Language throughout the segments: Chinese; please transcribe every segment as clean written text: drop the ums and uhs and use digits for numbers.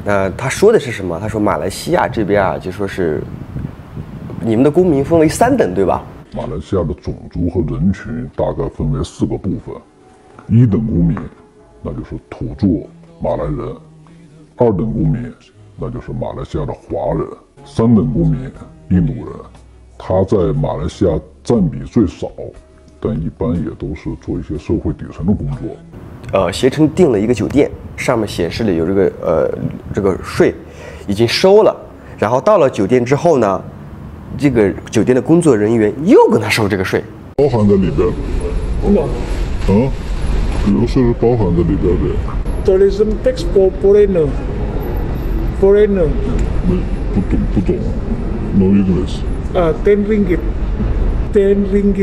他说的是什么？他说马来西亚这边啊，就说是你们的公民分为3等，对吧？ 马来西亚的种族和人群大概分为4个部分：1等公民，那就是土著马来人；2等公民，那就是马来西亚的华人；3等公民，印度人。他在马来西亚占比最少，但一般也都是做一些社会底层的工作。 携程订了一个酒店，上面显示了有这个税已经收了，然后到了酒店之后呢，这个酒店的工作人员又跟他收这个税， 包含在里边。旅游税是包含在里边的。 Tourism tax for foreigner. 不懂 ，no English。 10 ringgit.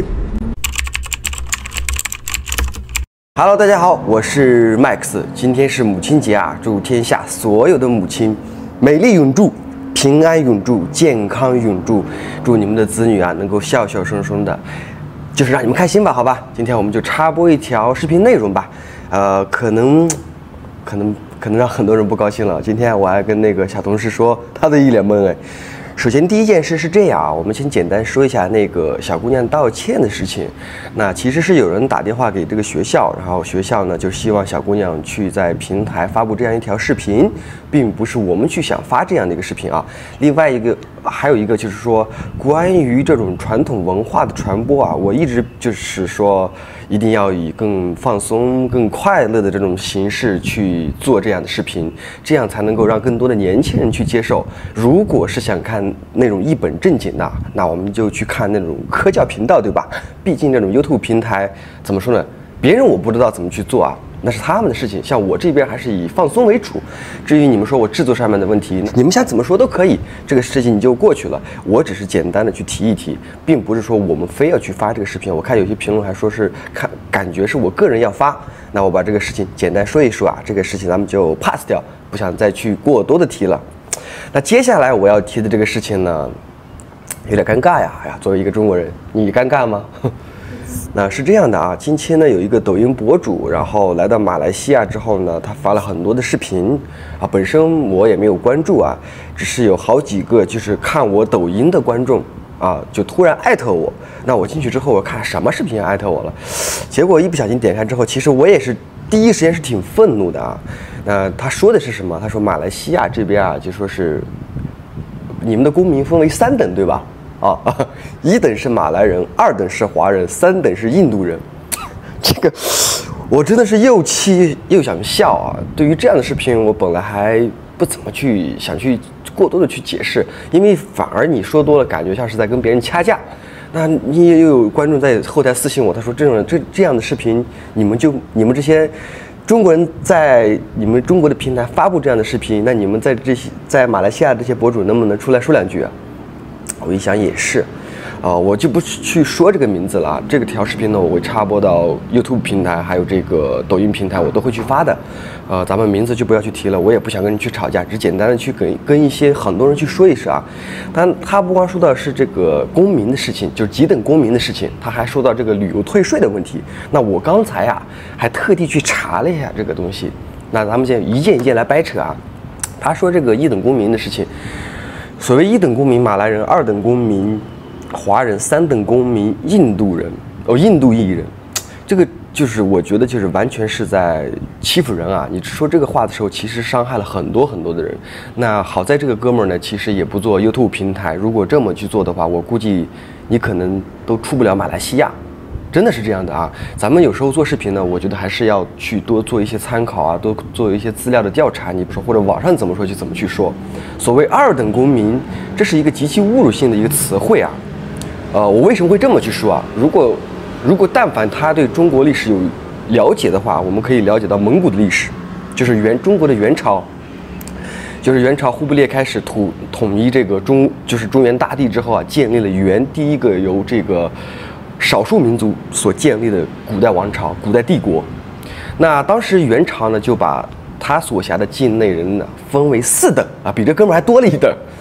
Hello， 大家好，我是 Max， 今天是母亲节啊，祝天下所有的母亲美丽永驻，平安永驻，健康永驻，祝你们的子女啊能够笑笑生生的，就是让你们开心吧，好吧？今天我们就插播一条视频内容吧，可能让很多人不高兴了。今天我还跟那个小同事说，他都一脸懵哎。首先，第一件事是这样啊，我们先简单说一下那个小姑娘道歉的事情。那其实是有人打电话给这个学校，然后学校呢就希望小姑娘去在平台发布这样一条视频，并不是我们去想发这样的一个视频啊。另外还有一个就是说，关于这种传统文化的传播啊，我一直就是说，一定要以更放松、更快乐的这种形式去做这样的视频，这样才能够让更多的年轻人去接受。如果是想看那种一本正经的，那我们就去看那种科教频道，对吧？毕竟这种 YouTube 平台怎么说呢？别人我不知道怎么去做啊，那是他们的事情。像我这边还是以放松为主。至于你们说我制作上面的问题，你们想怎么说都可以，这个事情你就过去了。我只是简单的去提一提，并不是说我们非要去发这个视频。我看有些评论还说是感觉是我个人要发，那我把这个事情简单说一说啊，这个事情咱们就 pass 掉，不想再去过多的提了。那接下来我要提的这个事情呢，有点尴尬呀。哎呀，作为一个中国人，你尴尬吗？那是这样的啊，近期呢有一个抖音博主，然后来到马来西亚之后呢，他发了很多的视频啊，本身我也没有关注啊，只是有好几个就是看我抖音的观众啊，就突然艾特我。那我进去之后，我看什么视频艾特我了，结果一不小心点开之后，其实我也是第一时间是挺愤怒的啊。那他说的是什么？他说马来西亚这边啊，就说是你们的公民分为3等，对吧？1等是马来人，2等是华人，3等是印度人。这个我真的是又气又想笑啊！对于这样的视频，我本来还不怎么想去过多的去解释，因为反而你说多了，感觉像是在跟别人掐架。那你也有观众在后台私信我，他说这样的视频，你们这些中国人在你们中国的平台发布这样的视频，那你们在马来西亚这些博主能不能出来说2句啊？我一想也是，我就不去说这个名字了啊。这个条视频呢，我会插播到 YouTube 平台，还有这个抖音平台，我都会去发的。咱们名字就不要去提了，我也不想跟你去吵架，只简单的去跟很多人去说一声啊。但他不光说到是这个公民的事情，就是几等公民的事情，他还说到这个旅游退税的问题。那我刚才啊，还特地去查了一下这个东西。那咱们先一件一件来掰扯啊。他说这个1等公民的事情。所谓1等公民马来人，2等公民华人，3等公民印度裔人，这个就是我觉得就是完全是在欺负人啊！你说这个话的时候，其实伤害了很多很多的人。那好在这个哥们儿呢，其实也不做 YouTube 平台，如果这么去做的话，我估计你可能都出不了马来西亚。真的是这样的啊！咱们有时候做视频呢，我觉得还是要去多做一些参考啊，多做一些资料的调查。你比如说，或者网上怎么说就怎么去说。所谓2等公民，这是一个极其侮辱性的一个词汇啊。我为什么会这么去说啊？如果但凡他对中国历史有了解的话，我们可以了解到蒙古的历史，就是中国的元朝。就是元朝忽必烈开始统一这个中原大地之后啊，建立了第一个由这个少数民族所建立的古代王朝、古代帝国。那当时元朝呢，就把他所辖的境内人呢分为4等啊，比这哥们儿还多了1等。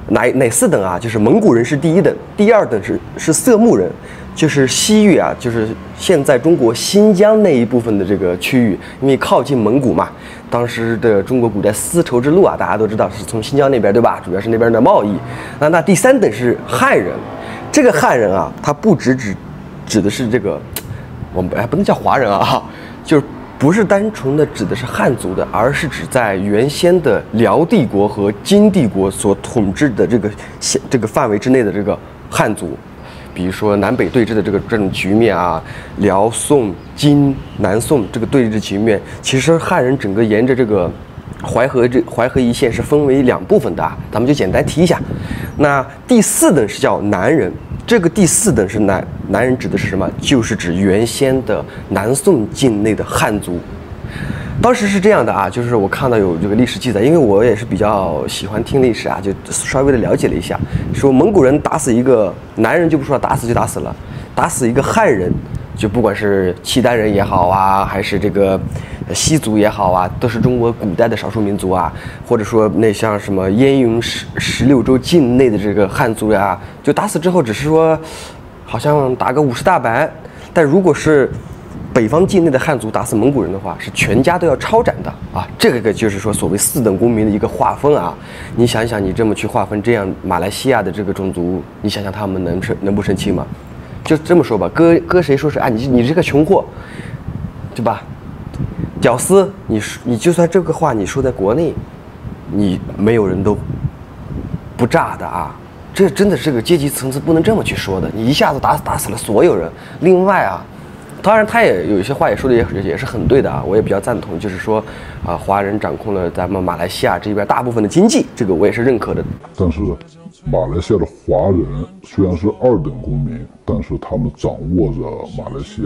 哪4等啊？就是蒙古人是第1等，第2等是色目人，就是西域啊，就是现在中国新疆那一部分的这个区域，因为靠近蒙古嘛，当时的中国古代丝绸之路啊，大家都知道是从新疆那边对吧？主要是那边的贸易。那第3等是汉人，这个汉人啊，他不指的是这个，我们不能叫华人啊，就是不是单纯的指的是汉族的，而是指在原先的辽帝国和金帝国所统治的这个范围之内的这个汉族。比如说南北对峙的这种局面啊，辽、宋、金、南宋这个对峙局面，其实汉人整个沿着这个淮河一线是分为2部分的啊，咱们就简单提一下。那第4等是叫南人，这个第4等是南人指的是什么？就是指原先的南宋境内的汉族。当时是这样的啊，就是我看到有这个历史记载，因为我也是比较喜欢听历史啊，就稍微的了解了一下，说蒙古人打死一个男人就不说了，打死就打死了，打死一个汉人，就不管是契丹人也好啊，还是这个西族也好啊，都是中国古代的少数民族啊，或者说那像什么燕云16州境内的这个汉族呀，就打死之后只是说好像打个50大板，但如果是北方境内的汉族打死蒙古人的话，是全家都要抄斩的啊！这个就是说所谓4等公民的一个划分啊。你想想，你这么去划分，这样马来西亚的这个种族，你想想他们能不生气吗？就这么说吧，搁谁说是啊？你这个穷货，对吧？屌丝，你就算这个话你说在国内，你没有人都不炸的啊！这真的是个阶级层次不能这么去说的，你一下子打死了所有人。另外啊。当然，他也有一些话也说的也是很对的啊，我也比较赞同，就是说，华人掌控了咱们马来西亚这边大部分的经济，这个我也是认可的。 但是，马来西亚的华人虽然是2等公民，但是他们掌握着马来西亚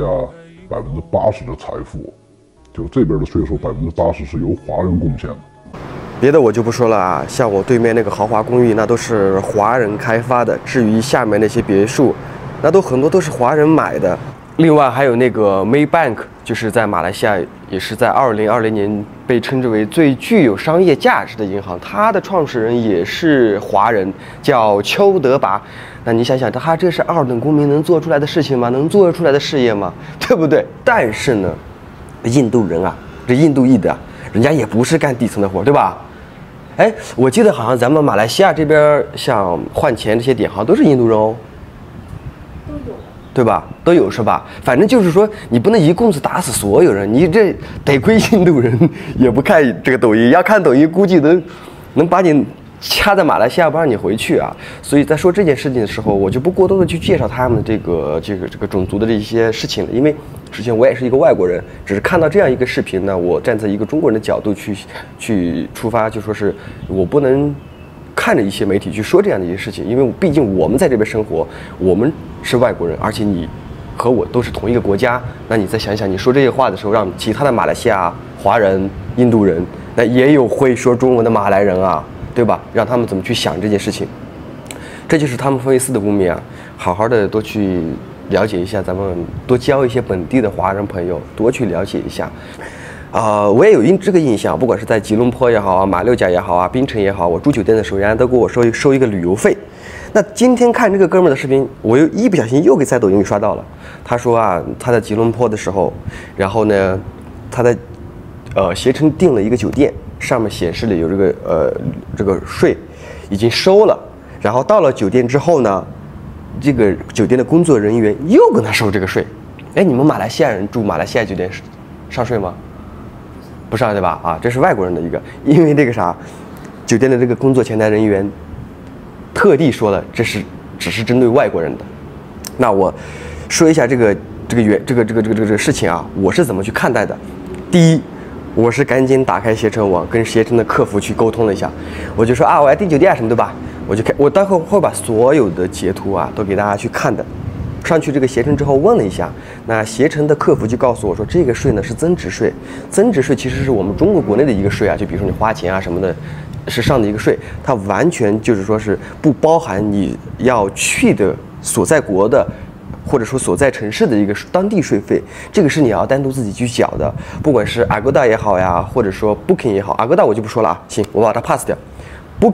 80%的财富，就这边的税收80%是由华人贡献的。 别的我就不说了啊，像我对面那个豪华公寓，那都是华人开发的，至于下面那些别墅，那很多都是华人买的。另外还有那个 Maybank， 就是在马来西亚也是在2020年被称之为最具有商业价值的银行，它的创始人也是华人，叫邱德拔。那你想想，他这是2等公民能做出来的事情吗？能做出来的事业吗？对不对？但是呢，印度人啊，这印度裔的，人家也不是干底层的活，对吧？哎，我记得好像咱们马来西亚这边像换钱这些点好像都是印度人哦。对吧？都有是吧？反正就是说，你不能一棍子打死所有人。你这得亏印度人也不看这个抖音，要看抖音估计能把你掐在马来西亚不让你回去啊。所以在说这件事情的时候，我就不过多的去介绍他们这个种族的这些事情了，因为首先我也是一个外国人，只是看到这样一个视频呢，我站在一个中国人的角度去出发，就说是我不能看着一些媒体去说这样的一些事情，因为毕竟我们在这边生活，我们是外国人，而且你和我都是同一个国家，那你再想想，你说这些话的时候，让其他的马来西亚华人、印度人，那也有会说中文的马来人啊，对吧？让他们怎么去想这件事情？这就是他们分为4等公民啊，好好的多去了解一下，咱们多交一些本地的华人朋友，多去了解一下。我也有这个印象，不管是在吉隆坡也好啊，马六甲也好啊，槟城也好，我住酒店的时候，人家都给我收一个旅游费。那今天看这个哥们儿的视频，我又一不小心又给在抖音里刷到了。他说啊，他在吉隆坡的时候，然后呢，他在携程订了一个酒店，上面显示了有这个税已经收了，然后到了酒店之后呢，这个酒店的工作人员又跟他收这个税。哎，你们马来西亚人住马来西亚酒店上税吗？不上对吧？啊，这是外国人的一个，因为这个啥，酒店的这个工作前台人员特地说了，这只是针对外国人的。那我说一下这个事情啊，我是怎么去看待的？第一，我是赶紧打开携程网，跟携程的客服去沟通了一下，我就说啊，我要订酒店什么对吧？我待会会把所有的截图啊都给大家去看的。上去这个携程之后问了一下，那携程的客服就告诉我说，这个税呢是增值税，增值税其实是我们中国国内的一个税啊，就比如说你花钱啊什么的，是上的一个税，它完全就是说是不包含你要去的所在国的，或者说所在城市的一个当地税费，这个是你要单独自己去缴的，不管是 Agoda 也好呀，或者说 Booking 也好，Agoda 我就不说了啊，行，我把它 pass 掉。Booking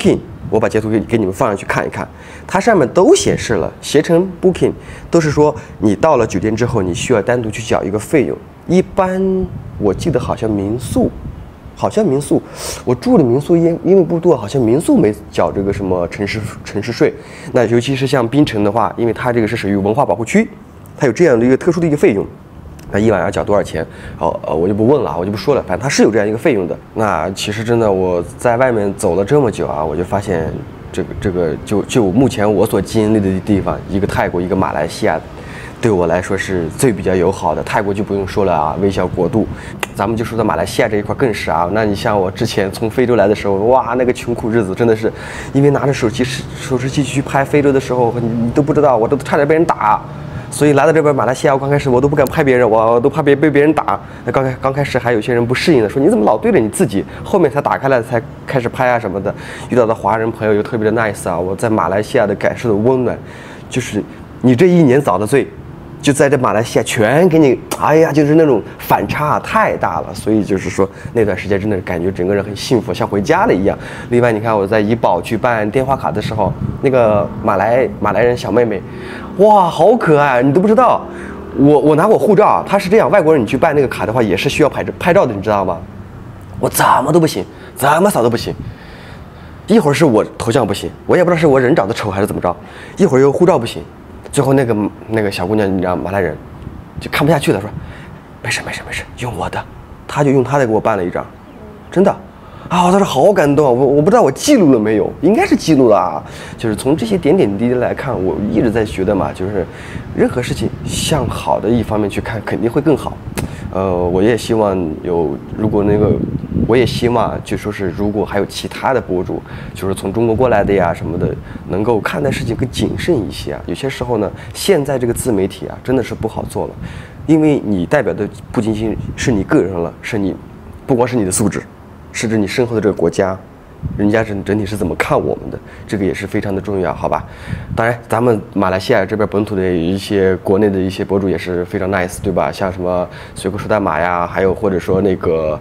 我把截图给你们放上去看一看，它上面都显示了携程 Booking 都是说你到了酒店之后，你需要单独去缴一个费用。一般我记得好像民宿，我住的民宿因为不多，好像民宿没缴这个什么城市税。那尤其是像槟城的话，因为它这个是属于文化保护区，它有这样的一个特殊的一个费用。那一晚要缴多少钱？我就不问了，我就不说了，反正它是有这样一个费用的。那其实真的我在外面走了这么久啊，我就发现这个就目前我所经历的地方，一个泰国，一个马来西亚，对我来说是最比较友好的。泰国就不用说了啊，微笑国度。咱们就说到马来西亚这一块更是啊。那你像我之前从非洲来的时候，哇，那个穷苦日子真的是，因为拿着手持机去拍非洲的时候，你都不知道，我都差点被人打。所以来到这边马来西亚，我刚开始我都不敢拍别人，我都怕被别人打。那刚开始还有些人不适应的，说你怎么老对着你自己？后面才打开来才开始拍啊什么的。遇到的华人朋友又特别的 nice 啊，我在马来西亚的感受的温暖，就是你这1年遭的罪，就在这马来西亚全给你，哎呀，就是那种反差太大了。所以就是说那段时间真的感觉整个人很幸福，像回家了一样。另外你看我在怡保去办电话卡的时候，那个马来人小妹妹，哇，好可爱，你都不知道。我拿我护照，他是这样，外国人你去办那个卡的话也是需要拍照的，你知道吗？我怎么都不行，怎么扫都不行。一会儿是我头像不行，我也不知道是我人长得丑还是怎么着，一会儿又护照不行。最后那个小姑娘，你知道马来人就看不下去了，说没事，用我的，他就用他的给我办了一张，真的啊，我当时好感动啊！我不知道我记录了没有，应该是记录了啊。就是从这些点点滴滴来看，我一直在觉得嘛，就是任何事情向好的一方面去看，肯定会更好。我也希望我也希望就说是，如果还有其他的博主，就是从中国过来的呀什么的，能够看待事情更谨慎一些啊。有些时候呢，现在这个自媒体啊，真的是不好做了，因为你代表的不仅仅是你个人了，是你不光是你的素质，甚至你身后的这个国家，人家整体是怎么看我们的，这个也是非常的重要，好吧？当然，咱们马来西亚这边本土的一些国内的一些博主也是非常 nice， 对吧？像什么随口说代码呀，还有或者说那个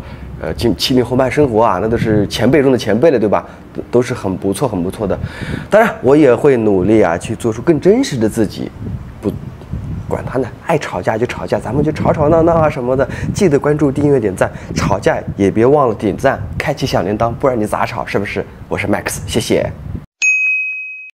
70后慢生活啊，那都是前辈中的前辈了，对吧？都是很不错的。当然，我也会努力啊，去做出更真实的自己，不管他呢，爱吵架就吵架，咱们就吵吵闹闹啊什么的。记得关注、订阅、点赞，吵架也别忘了点赞，开启小铃铛，不然你咋吵？是不是？我是 Max，谢谢。